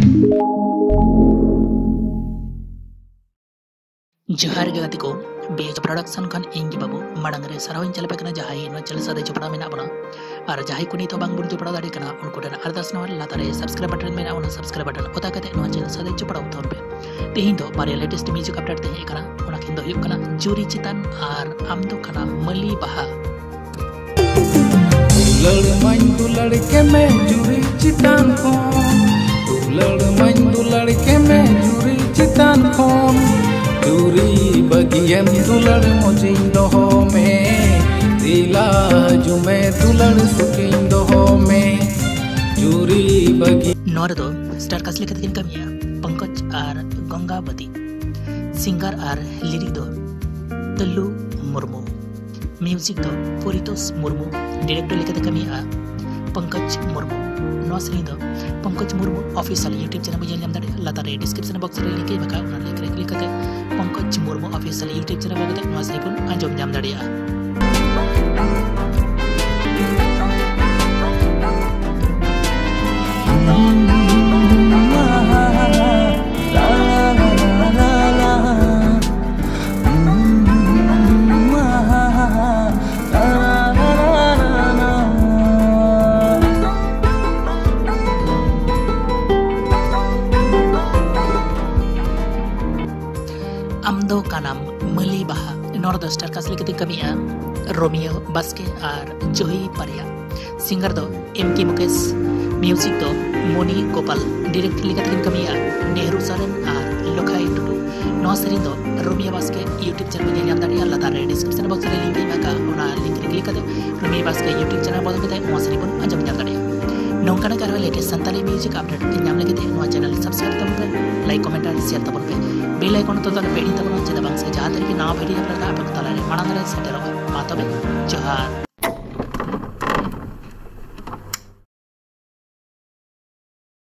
जोहार गे गाती को बेज प्रोडक्शन खन इंगी बाबू मांग रे साराविन चले पेकना जहाई न चले सादे चपड़ा मेना बना और जहाई को नीतो बांग बुन चपड़ा दाड़ी कना उनको डन अरदास नवा लातारे सब्सक्राइब बटन मेना उन सब्सक्राइब बटन ओता कते नवा चैनल सादे चपड़ा उतार पे तेहिं दो बारे लेटेस्ट म्यूजिक अपडेट ते कना उना खिन दो हुयुक कना जुरी चितान और आम दो कना मली बहा दुलड़ के मैं जुरी चितान को दुलड़ के मैं जुरी चितान को जुरी बगियम दुलड़ मुझिन दोहो में दिला जुमे दुलड़ सुकिन दोहो में जुरी बगी नोर दो स्टार कास्ले कतिन कमिया पंकज और गंगावती सिंगर और लिरिक दो तल्लू मुर्मू म्यूजिक दो पुरितोस मुर्मू डायरेक्टर लेकते कमिया पंकज मुर्मू नौसरी दो Pankaj Murmu official YouTube channel में जम दाड़े लातारे डिस्क्रिप्शन बॉक्स रे लिंक बका उना लिंक रे क्लिक करते Pankaj Murmu official YouTube channel बगते नौसरी पुन आंजम जाम दाड़िया आमदो कानाम मली बहा नॉर्थ स्टार कास्ले कते कमिया रोमियो बास्के और जोही पारिया सिंगर दो एम के मुकेश म्यूजिक दो मोनी गोपाल डायरेक्टर लेकते कमिया नेहरू सारेन और लोखाई टुटू नौसरी दो रोमियो बास्के यूट्यूब चैनल में जाम दाड़िया लातारे डिस्क्रिप्शन बॉक्स रे लिंक बका उना लिंक रे क्लिक करते रोमियो बास्के यूट्यूब चैनल बदल कते नौसरी पुन आंजम जाम दाड़िया नौकाना कार लेटेस्ट संताली म्यूजिक अपडेट नाम लगे नवा चैनल सब्सक्राइब तबन पे लाइक कमेंट और शेयर तबन पे बेल आइकन तो पेड़ी तबन चेदा बांग से जहां तरीके नवा वीडियो अपलोड आपन तलारे मानंग रे सेटेरो मा तबे जोहार।